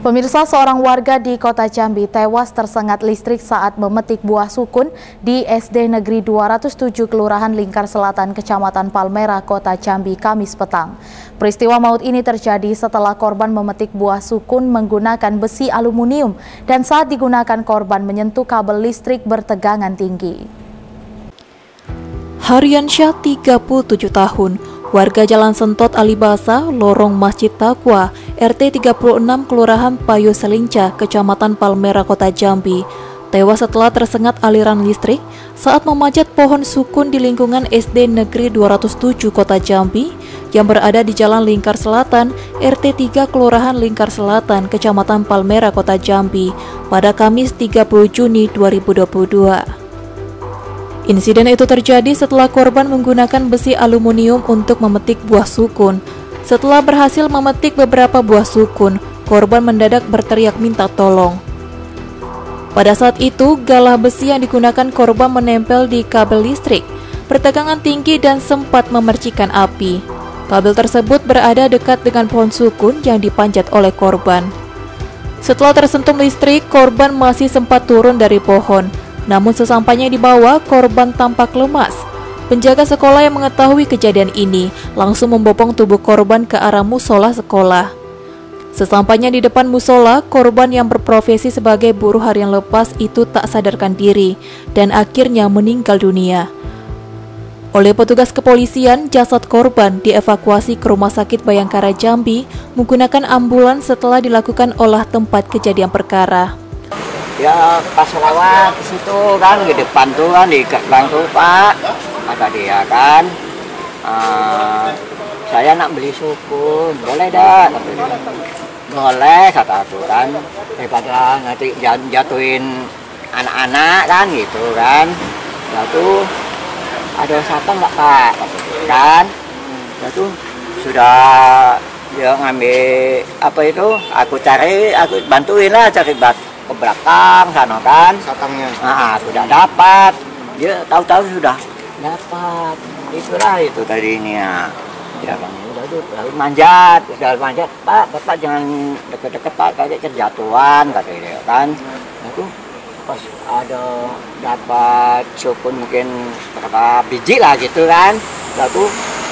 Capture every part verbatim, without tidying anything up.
Pemirsa, seorang warga di Kota Jambi tewas tersengat listrik saat memetik buah sukun di S D Negeri dua ratus tujuh Kelurahan Lingkar Selatan, Kecamatan Palmerah, Kota Jambi, Kamis petang. Peristiwa maut ini terjadi setelah korban memetik buah sukun menggunakan besi aluminium dan saat digunakan korban menyentuh kabel listrik bertegangan tinggi. Haryansyah, tiga puluh tujuh tahun, warga Jalan Sentot Alibasa, Lorong Masjid Taqwa, R T tiga puluh enam Kelurahan Payo Selinca, Kecamatan Palmerah, Kota Jambi, tewas setelah tersengat aliran listrik saat memanjat pohon sukun di lingkungan S D Negeri dua ratus tujuh Kota Jambi yang berada di Jalan Lingkar Selatan, R T tiga Kelurahan Lingkar Selatan, Kecamatan Palmerah, Kota Jambi, pada Kamis tiga puluh Juni dua ribu dua puluh dua. Insiden itu terjadi setelah korban menggunakan besi aluminium untuk memetik buah sukun. Setelah berhasil memetik beberapa buah sukun, korban mendadak berteriak minta tolong. Pada saat itu, galah besi yang digunakan korban menempel di kabel listrik, bertegangan tinggi dan sempat memercikan api. Kabel tersebut berada dekat dengan pohon sukun yang dipanjat oleh korban. Setelah tersentuh listrik, korban masih sempat turun dari pohon. Namun sesampainya di bawah, korban tampak lemas. Penjaga sekolah yang mengetahui kejadian ini langsung membopong tubuh korban ke arah musola sekolah. Sesampainya di depan musola, korban yang berprofesi sebagai buruh harian lepas itu tak sadarkan diri dan akhirnya meninggal dunia. Oleh petugas kepolisian, jasad korban dievakuasi ke Rumah Sakit Bayangkara Jambi menggunakan ambulans setelah dilakukan olah tempat kejadian perkara. Ya pas lewat di situ kan, di depan tuh kan, di gerbang tuh Pak, kata dia kan, uh, saya nak beli sukun, boleh dah? Boleh, kata aku kan, daripada nanti jatuhin anak-anak kan gitu kan. Lalu ada siapa nggak Pak? Kan, lalu sudah dia ngambil apa itu, aku cari, aku bantuin lah cari batu ke belakang sana kan, satangnya. Nah, sudah dapat, dia tahu-tahu sudah dapat, itulah itu tadinya. Ya kan, udah tuh lalu manjat, udah manjat, Pak, Bapak jangan deket-deket Pak, kayak kejatuhan kata dia kan. Itu pas ada dapat sukun mungkin berapa biji lah gitu kan, lalu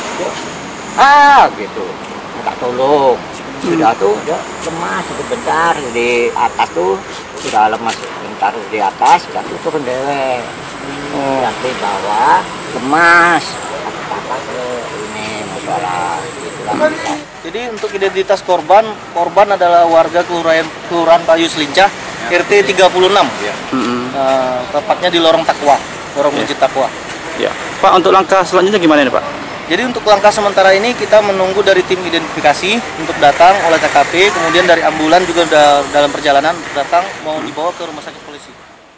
ah gitu, minta tolong. Sudah tuh dia lemas sebentar di atas tuh, sudah lemas sebentar di atas, sudah tuh turun dewek. Hmm. Yang di bawah lemas, apa-apa ini masalah itulah. Jadi untuk identitas korban, korban adalah warga Kelurahan Kelurahan Payo Selinca, ya. R T tiga puluh enam, ya. Mm-hmm. uh, tepatnya di Lorong Taqwa, Lorong Masjid ya. Taqwa. Ya. Pak, untuk langkah selanjutnya gimana nih Pak? Jadi untuk langkah sementara ini kita menunggu dari tim identifikasi untuk datang oleh T K P, kemudian dari ambulan juga udah dalam perjalanan datang mau dibawa ke rumah sakit polisi.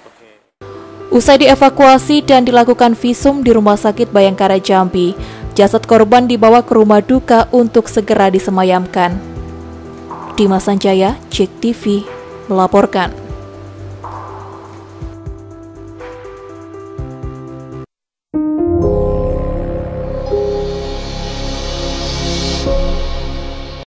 Usai dievakuasi dan dilakukan visum di Rumah Sakit Bayangkara Jambi, jasad korban dibawa ke rumah duka untuk segera disemayamkan. Dimas Sanjaya, Jek T V, melaporkan.